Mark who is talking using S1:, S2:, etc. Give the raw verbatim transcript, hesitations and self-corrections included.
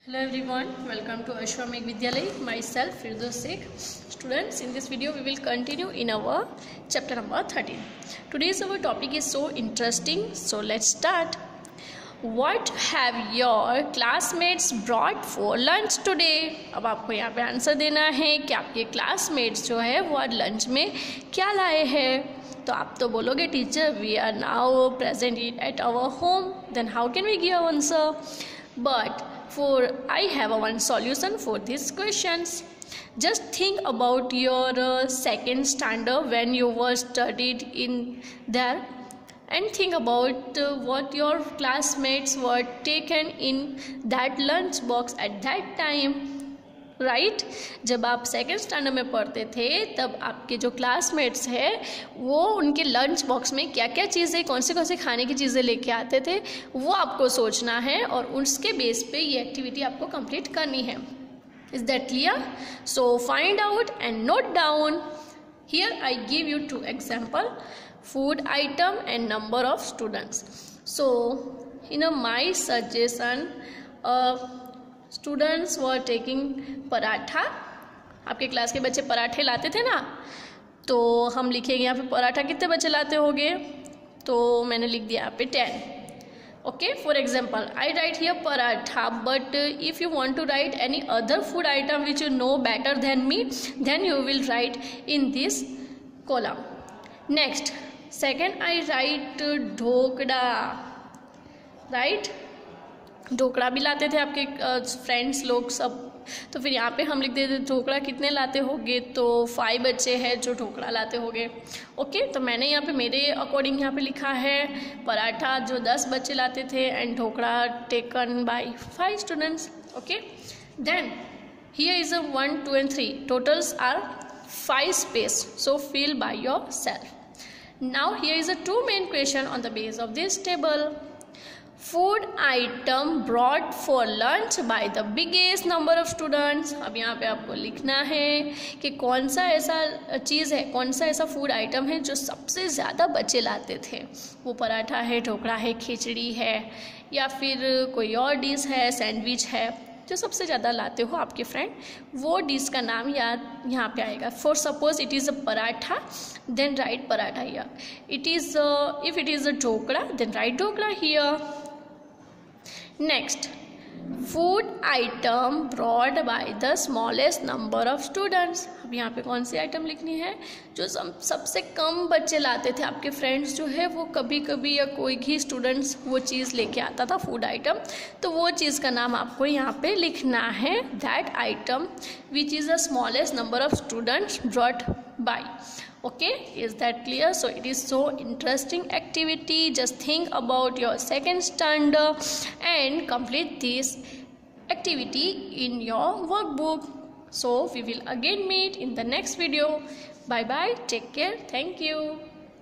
S1: Hello everyone, welcome to Ashwamekh Vidyalay. Myself Firdaus Sheikh. Students, in this video we will continue in our chapter number thirteen. Today's our topic is so interesting, so let's start. What have your classmates brought for lunch today? अब आपको यहाँ पे answer देना है कि आपके classmates जो है वो आज लंच में क्या लाए हैं. तो आप तो बोलोगे teacher we are now present at our home, then how can we give answer. But for I have a one solution for these questions. Just think about your uh, second standard when you were studied in there, and think about uh, what your classmates were taken in that lunch box at that time. Right right? जब आप second standard में पढ़ते थे तब आपके जो classmates हैं वो उनके लंच बॉक्स में क्या क्या चीज़ें कौन से कौन से खाने की चीज़ें लेके आते थे वो आपको सोचना है और उसके बेस पे ये एक्टिविटी आपको कंप्लीट करनी है. Is that clear? So find out and note down. Here I give you two example food item and number of students. So in my suggestion students were taking paratha. आपके class के बच्चे पराठे लाते थे ना, तो हम लिखेंगे यहाँ पे पराठा कितने बच्चे लाते होंगे. तो मैंने लिख दिया यहाँ पे ten. Okay, for example I write here paratha, but if you want to write any other food item which you know better than me, then you will write in this column. Next second I write dhokla. Right, dhokla भी लाते थे आपके friends uh, लोग सब. तो फिर यहाँ पे हम लिख देते ढोकड़ा कितने लाते होंगे, तो फाइव बच्चे हैं जो ढोकड़ा लाते होंगे. ओके, तो मैंने यहाँ पे मेरे अकॉर्डिंग यहाँ पे लिखा है पराठा जो दस बच्चे लाते थे and dhokla taken by five students. Okay, then here is a one two and three totals are five space, so fill by yourself. Now here is a two main question on the base of this table. Food item brought for lunch by the biggest number of students. अब यहाँ पे आपको लिखना है कि कौन सा ऐसा चीज़ है, कौन सा ऐसा फूड आइटम है जो सबसे ज़्यादा बच्चे लाते थे. वो पराठा है, ढोकड़ा है, खिचड़ी है, या फिर कोई और डिश है, सैंडविच है, जो सबसे ज़्यादा लाते हो आपके फ्रेंड. वो डिश का नाम याद यहाँ पे आएगा. For suppose it is a paratha, then write paratha here. It is if it is a dhokla, then write dhokla here. Next, food item brought by the smallest number of students. अब यहाँ पे कौन सी आइटम लिखनी है जो सब सबसे कम बच्चे लाते थे. आपके फ्रेंड्स जो है वो कभी कभी या कोई भी स्टूडेंट्स वो चीज़ लेके आता था फूड आइटम, तो वो चीज़ का नाम आपको यहाँ पे लिखना है. That item which is the smallest number of students brought by. Okay, is that clear? So it is so interesting activity. Just think about your second standard and complete this activity in your workbook. So we will again meet in the next video. Bye bye, take care, thank you.